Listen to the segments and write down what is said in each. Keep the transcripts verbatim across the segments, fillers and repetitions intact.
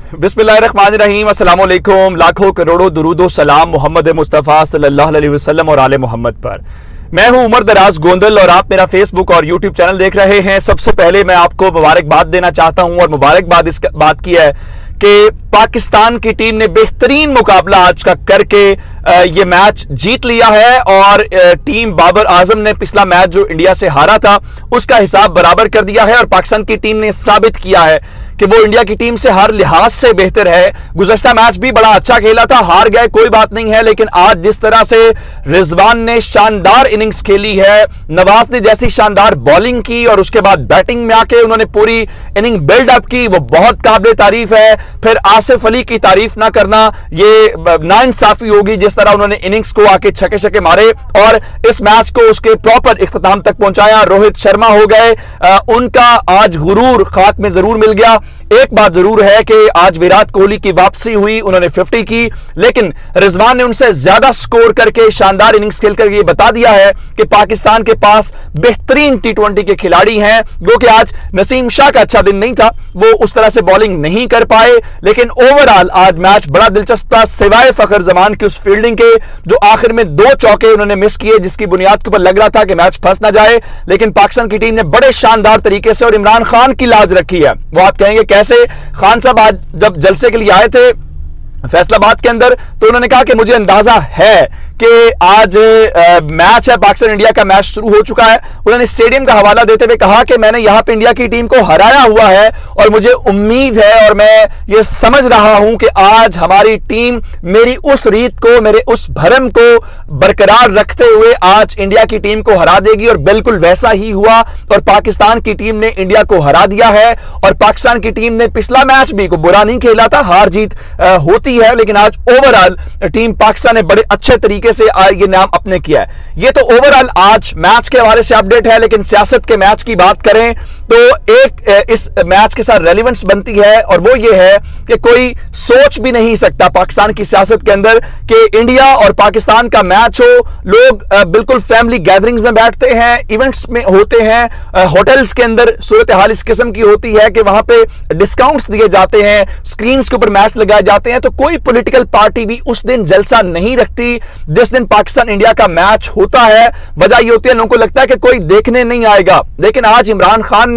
बिस्मिल्लाहिर्रहमानिर्रहीम, अस्सलाम वालेकुम। लाखों करोड़ों दुरूदो सलाम मोहम्मद मुस्तफ़ा सल्लल्लाहु अलैहि वसल्लम और आले मोहम्मद पर। मैं हूं उमर दराज गोंदल और आप मेरा फेसबुक और यूट्यूब चैनल देख रहे हैं। सबसे पहले मैं आपको मुबारकबाद देना चाहता हूं और मुबारकबाद इस बात की है कि पाकिस्तान की टीम ने बेहतरीन मुकाबला आज का करके ये मैच जीत लिया है और टीम बाबर आजम ने पिछला मैच जो इंडिया से हारा था उसका हिसाब बराबर कर दिया है और पाकिस्तान की टीम ने साबित किया है कि वो इंडिया की टीम से हर लिहाज से बेहतर है। गुज़श्ता मैच भी बड़ा अच्छा खेला था, हार गए कोई बात नहीं है, लेकिन आज जिस तरह से रिजवान ने शानदार इनिंग्स खेली है, नवाज ने जैसी शानदार बॉलिंग की और उसके बाद बैटिंग में आके उन्होंने पूरी इनिंग बिल्डअप की, वो बहुत काबिल तारीफ है। फिर आसिफ अली की तारीफ ना करना ये नाइंसाफी होगी, जिस तरह उन्होंने इनिंग्स को आके छक्के छक्के मारे और इस मैच को उसके प्रॉपर इख्तिताम तक पहुंचाया। रोहित शर्मा हो गए, उनका आज गुरूर खाक में जरूर मिल गया। एक बात जरूर है कि आज विराट कोहली की वापसी हुई, उन्होंने पचास की, लेकिन रिजवान ने उनसे ज्यादा स्कोर करके शानदार इनिंग्स खेलकर ये बता दिया है कि पाकिस्तान के पास बेहतरीन टी ट्वेंटी के खिलाड़ी हैं। जो कि आज नसीम शाह का अच्छा दिन नहीं था, वो उस तरह से बॉलिंग नहीं कर पाए, लेकिन ओवरऑल आज मैच बड़ा दिलचस्प था, सिवाय फखर जमान की उस फील्डिंग के जो आखिर में दो चौके उन्होंने मिस किए, जिसकी बुनियाद के ऊपर लग रहा था कि मैच फंस ना जाए। लेकिन पाकिस्तान की टीम ने बड़े शानदार तरीके से और इमरान खान की लाज रखी है। वो आप कहेंगे कैसे? खान साहब आज जब जलसे के लिए आए थे फैसलाबाद के अंदर तो उन्होंने कहा कि मुझे अंदाजा है कि आज आ, मैच है, पाकिस्तान इंडिया का मैच शुरू हो चुका है। उन्होंने स्टेडियम का हवाला देते हुए कहा कि मैंने यहां पे इंडिया की टीम को हराया हुआ है और मुझे उम्मीद है और मैं ये समझ रहा हूं कि आज हमारी टीम मेरी उस रीत को, मेरे उस भरम को बरकरार रखते हुए आज इंडिया की टीम को हरा देगी और बिल्कुल वैसा ही हुआ और पाकिस्तान की टीम ने इंडिया को हरा दिया है। और पाकिस्तान की टीम ने पिछला मैच भी को बुरा नहीं खेला था, हार जीत आ, होती है, लेकिन आज ओवरऑल टीम पाकिस्तान ने बड़े अच्छे तरीके से ये नाम अपने किया है। ये तो ओवरऑल आज मैच के हवाले से अपडेट है, लेकिन सियासत के मैच की बात करें तो एक इस मैच के साथ रेलेवेंस बनती है और वो ये है कि कोई सोच भी नहीं सकता पाकिस्तान की सियासत के अंदर कि इंडिया और पाकिस्तान का मैच हो। लोग बिल्कुल फैमिली गैदरिंग्स में बैठते हैं, इवेंट्स में होते हैं, होटल्स के अंदर सूरत हाल इस किस्म की होती है कि वहां पे डिस्काउंट्स दिए जाते हैं, स्क्रीन्स के ऊपर मैच लगाए जाते हैं। तो कोई पॉलिटिकल पार्टी भी उस दिन जलसा नहीं रखती जिस दिन पाकिस्तान इंडिया का मैच होता है। वजह ये होती है लोगों को लगता है कि कोई देखने नहीं आएगा, लेकिन आज इमरान खान ने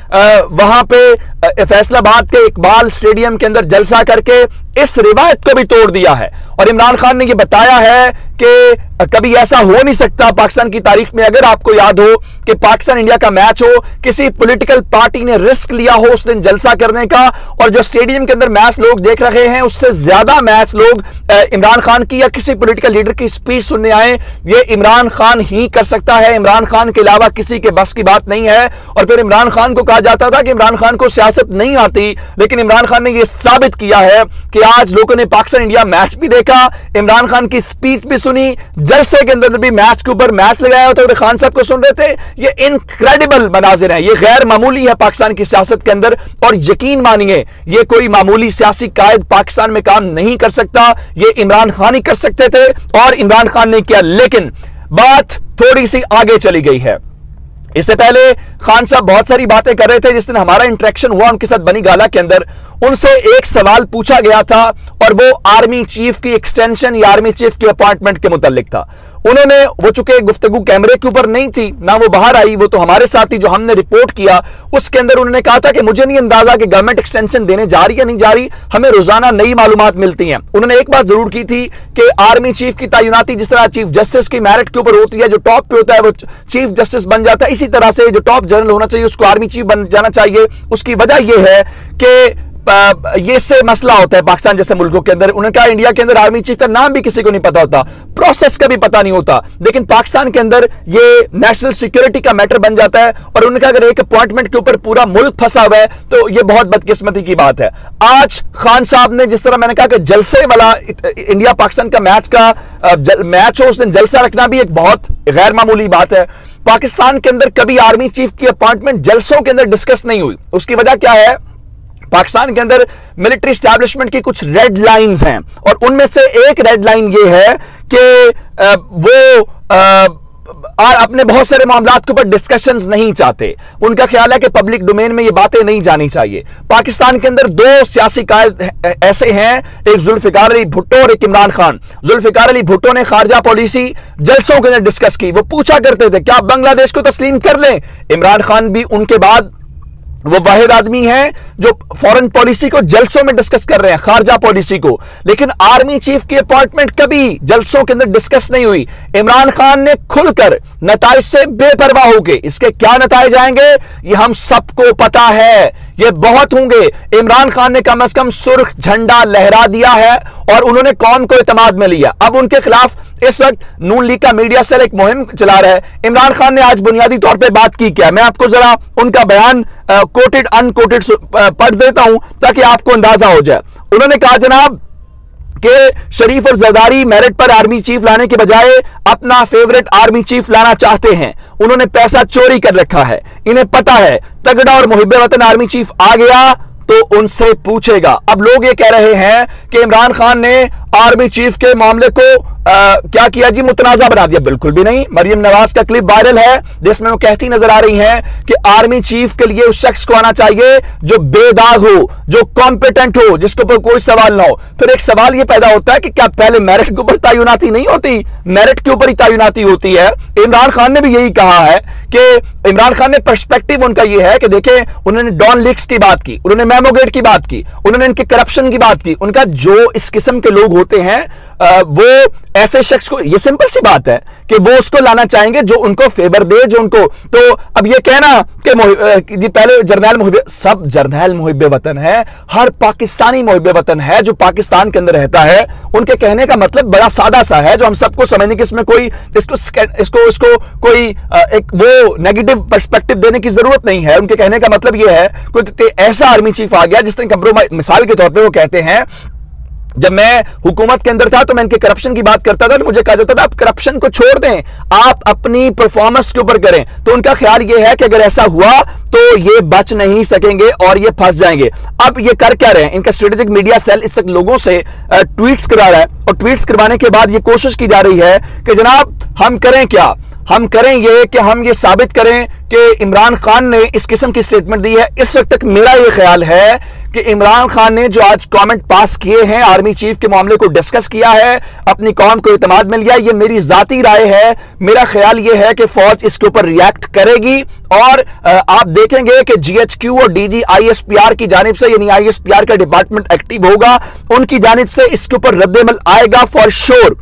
वहां पे फैसलाबाद के इकबाल स्टेडियम के अंदर जलसा करके इस रिवायत को भी तोड़ दिया है और इमरान खान ने यह बताया है कि कभी ऐसा हो नहीं सकता पाकिस्तान की तारीख में। अगर आपको याद हो कि पाकिस्तान इंडिया का मैच हो, किसी पॉलिटिकल पार्टी ने रिस्क लिया हो उस दिन जलसा करने का, और जो स्टेडियम के अंदर मैच लोग देख रहे हैं उससे ज्यादा मैच लोग इमरान खान की या किसी पॉलिटिकल लीडर की स्पीच सुनने आए, ये इमरान खान ही कर सकता है। इमरान खान के अलावा किसी के बस की बात नहीं है। और फिर इमरान खान को कहा जाता था कि इमरान खान को सियासत नहीं आती, लेकिन इमरान खान ने यह साबित किया है कि आज लोगों ने पाकिस्तान इंडिया मैच भी देखा, इमरान खान की स्पीच भी सुनी, जलसे के अंदर भी मैच के ऊपर मैच लगाया होता है, खान साहब को सुन रहे थे। ये इनक्रेडिबल मनाजिर है, ये गैर मामूली है पाकिस्तान की सियासत के अंदर। और यकीन मानिए ये कोई मामूली सियासी कायद पाकिस्तान में काम नहीं कर सकता, ये इमरान खान ही कर सकते थे और इमरान खान ने किया। लेकिन बात थोड़ी सी आगे चली गई है। इससे पहले खान साहब बहुत सारी बातें कर रहे थे। जिस दिन हमारा इंटरेक्शन हुआ उनके साथ बनी गाला के अंदर, उनसे एक सवाल पूछा गया था और वो आर्मी चीफ की एक्सटेंशन या आर्मी चीफ की अपॉइंटमेंट के मुतालिक था। उन्होंने, वो चूंकि गुफ्तगू कैमरे के ऊपर नहीं थी ना वो बाहर आई, वो तो हमारे साथ ही जो हमने रिपोर्ट किया उसके अंदर उन्होंने कहा था कि मुझे नहीं अंदाजा कि गवर्नमेंट एक्सटेंशन देने जा रही है नहीं जा रही, हमें रोजाना नई मालूमात मिलती हैं। उन्होंने एक बात जरूर की थी कि आर्मी चीफ की तैनाती जिस तरह चीफ जस्टिस की मेरिट के ऊपर होती है, जो टॉप पे होता है वो चीफ जस्टिस बन जाता है, इसी तरह से जो टॉप जनरल होना चाहिए उसको आर्मी चीफ बन जाना चाहिए। उसकी वजह यह है कि ये से मसला होता है पाकिस्तान जैसे मुल्कों के अंदर। उन्होंने कहा इंडिया के अंदर आर्मी चीफ का नाम भी किसी को नहीं पता होता, प्रोसेस का भी पता नहीं होता, लेकिन पाकिस्तान के अंदर ये नेशनल सिक्योरिटी का मैटर बन जाता है। और उन्होंने कहा अगर एक अपॉइंटमेंट के ऊपर पूरा मुल्क फंसा हुआ है तो ये बहुत बदकिस्मती की बात है। आज खान साहब ने, जिस तरह मैंने कहा कि जलसे वाला इंडिया पाकिस्तान का मैच का मैच हो उस दिन जलसा रखना भी एक बहुत गैर मामूली बात है। पाकिस्तान के अंदर कभी आर्मी चीफ की अपॉइंटमेंट जलसों के अंदर डिस्कस नहीं हुई। उसकी वजह क्या है? पाकिस्तान के अंदर मिलिट्री एस्टैब्लिशमेंट की कुछ रेड लाइंस हैं और उनमें से एक रेड लाइन ये है कि वो और अपने बहुत सारे मामलात के ऊपर डिस्कशंस नहीं चाहते। उनका ख्याल है कि पब्लिक डोमेन में ये बातें नहीं जानी चाहिए। पाकिस्तान के अंदर दो सियासी कायद ऐसे हैं, एक जुल्फिकार अली भुट्टो और एक इमरान खान। जुल्फिकार अली भुट्टो ने खारजा पॉलिसी जलसों के अंदर डिस्कस की। वो पूछा करते थे क्या बांग्लादेश को तस्लीम कर लें। इमरान खान भी उनके बाद वो वाहिद आदमी है जो फॉरेन पॉलिसी को जलसों में डिस्कस कर रहे हैं, खारजा पॉलिसी को। लेकिन आर्मी चीफ की अपॉइंटमेंट कभी जलसों के अंदर डिस्कस नहीं हुई। इमरान खान ने खुलकर नताइज से बेपरवाह हो गए। इसके क्या नताइज आएंगे ये हम सबको पता है, ये बहुत होंगे। इमरान खान ने कम से कम सुर्ख झंडा लहरा दिया है और उन्होंने कौम को इत्मीनान में लिया। अब उनके खिलाफ इस वक्त नून लीग का मीडिया सेल एक मुहिम चला रहा है। इमरान खान ने आज बुनियादी तौर पे बात की क्या, मैं आपको जरा उनका बयान कोटेड अनकोटेड पढ़ देता हूं ताकि आपको अंदाजा हो जाए। उन्होंने कहा जनाब कि शरीफ और जरदारी मेरिट पर आर्मी चीफ लाने के बजाय अपना फेवरेट आर्मी चीफ लाना चाहते हैं। उन्होंने पैसा चोरी कर रखा है। इन्हें पता है तगड़ा और मुहिब्बे वतन आर्मी चीफ आ गया तो उनसे पूछेगा। अब लोग ये कह रहे हैं कि इमरान खान ने आर्मी चीफ के मामले को आ, क्या किया जी, मुतनाजा बना दिया। बिल्कुल भी नहीं। मरियम नवाज का क्लिप वायरल है जिसमें वो कहती नजर आ रही हैं कि आर्मी चीफ के लिए उस शख्स को आना चाहिए जो बेदाग हो, जो कॉम्पिटेंट हो, जिसके ऊपर कोई सवाल ना हो। फिर एक सवाल ये पैदा होता है कि क्या पहले मेरिट के ऊपर तयनाती नहीं होती, मेरिट के ऊपर ही तयनाती होती है। इमरान खान ने भी यही कहा है कि इमरान खान ने पर्सपेक्टिव उनका यह है कि देखें, उन्होंने डॉन लीक्स की बात की, उन्होंने मेमोगेट की बात की, उन्होंने इनके करप्शन की बात की। उनका जो इस किस्म के लोग होते हैं वो ऐसे शख्स को, ये सिंपल सी बात है कि वो उसको लाना चाहेंगे जो उनको फेवर दे, जो उनको। तो अब ये कहना कि जी पहले जर्नैल मुहिब्बे, सब जर्नैल मुहिब्बे वतन है, हर पाकिस्तानी मुहिब्बे वतन है जो पाकिस्तान के अंदर रहता है। उनके कहने का मतलब बड़ा सादा सा है जो हम सबको समझने की, इसमें कोई इसको इसको इसको कोई एक वो नेगेटिव पर्सपेक्टिव देने की जरूरत नहीं है। उनके कहने का मतलब ये है कोई ऐसा आर्मी चीफ आ गया जिसने कंप्रोमाइज, मिसाल के तौर पर वो कहते हैं जब मैं हुकूमत के अंदर था तो मैं इनके करप्शन की बात करता था तो मुझे कहा जाता था आप करप्शन को छोड़ दें, आप अपनी परफॉर्मेंस के ऊपर करें। तो उनका ख्याल यह है कि अगर ऐसा हुआ तो ये बच नहीं सकेंगे और ये फंस जाएंगे। अब ये कर क्या रहे हैं, इनका स्ट्रेटेजिक मीडिया सेल इस वक्त लोगों से ट्वीट्स करा रहा है और ट्वीट्स करवाने के बाद ये कोशिश की जा रही है कि जनाब हम करें क्या, हम करें ये कि हम ये साबित करें कि इमरान खान ने इस किस्म की स्टेटमेंट दी है। इस वक्त तक मेरा ये ख्याल है कि इमरान खान ने जो आज कमेंट पास किए हैं, आर्मी चीफ के मामले को डिस्कस किया है, अपनी कौम को इत्मीनान में लिया, ये मेरी जाती राय है। मेरा ख्याल ये है कि फौज इसके ऊपर रिएक्ट करेगी और आप देखेंगे कि जीएचक्यू और डीजी आईएसपीआर की जानिब से, यानी आईएसपीआर का डिपार्टमेंट एक्टिव होगा, उनकी जानिब से इसके ऊपर रद्द-ए-अमल आएगा फॉर श्योर।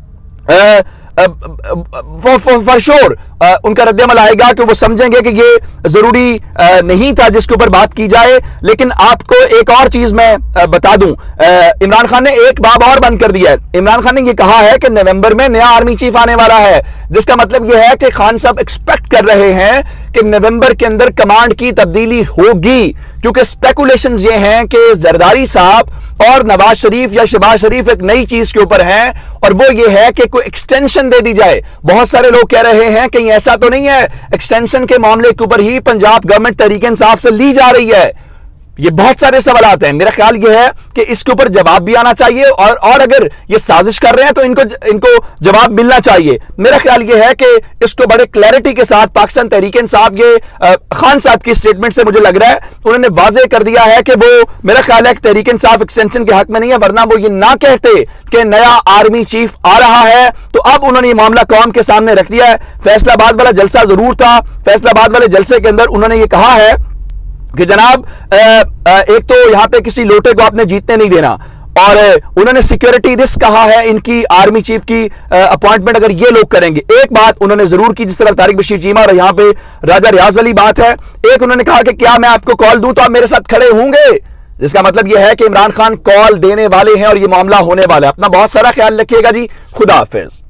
फॉर श्योर उनका रद्द-ए-अमल आएगा कि वो समझेंगे कि ये जरूरी uh, नहीं था जिसके ऊपर बात की जाए। लेकिन आपको एक और चीज मैं uh, बता दूं, uh, इमरान खान ने एक बाब और बंद कर दिया है। इमरान खान ने ये कहा है कि नवंबर में नया आर्मी चीफ आने वाला है, जिसका मतलब यह है कि खान साहब एक्सपेक्ट कर रहे हैं कि नवंबर के अंदर कमांड की तब्दीली होगी, क्योंकि स्पेकुलेशंस ये हैं कि जरदारी साहब और नवाज शरीफ या शहबाज शरीफ एक नई चीज के ऊपर हैं और वो ये है कि कोई एक्सटेंशन दे दी जाए। बहुत सारे लोग कह रहे हैं कि ऐसा तो नहीं है, एक्सटेंशन के मामले के ऊपर ही पंजाब गवर्नमेंट तरीके इंसाफ से ली जा रही है। ये बहुत सारे सवाल हैं। मेरा ख्याल ये है कि इसके ऊपर जवाब भी आना चाहिए और और अगर ये साजिश कर रहे हैं तो इनको इनको जवाब मिलना चाहिए। मेरा ख्याल ये है कि इसको बड़े क्लैरिटी के साथ पाकिस्तान तहरीक इंसाफ, ये आ, खान साहब की स्टेटमेंट से मुझे लग रहा है उन्होंने वाजे कर दिया है कि वो, मेरा ख्याल है कि तहरीक इंसाफ एक्सटेंशन के हक में नहीं है, वरना वो ये ना कहते कि नया आर्मी चीफ आ रहा है। तो अब उन्होंने ये मामला कौम के सामने रख दिया है। फैसलाबाद वाला जलसा जरूर था, फैसलाबाद वाले जलसे के अंदर उन्होंने ये कहा है कि जनाब आ, आ, एक तो यहां पे किसी लोटे को आपने जीतने नहीं देना, और उन्होंने सिक्योरिटी रिस्क कहा है इनकी आर्मी चीफ की अपॉइंटमेंट अगर ये लोग करेंगे। एक बात उन्होंने जरूर की, जिस तरह तारिक बशीर चीमा और यहां पे राजा रियाज वाली बात है, एक उन्होंने कहा कि क्या मैं आपको कॉल दूं तो आप मेरे साथ खड़े होंगे, जिसका मतलब यह है कि इमरान खान कॉल देने वाले हैं और ये मामला होने वाला है। अपना बहुत सारा ख्याल रखिएगा जी। खुदा हाफिज।